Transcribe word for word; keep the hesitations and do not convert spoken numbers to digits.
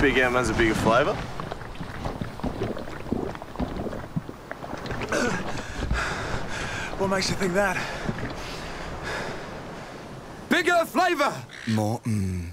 Big M has a bigger flavour? What makes you think that? Bigger flavour! More mmm.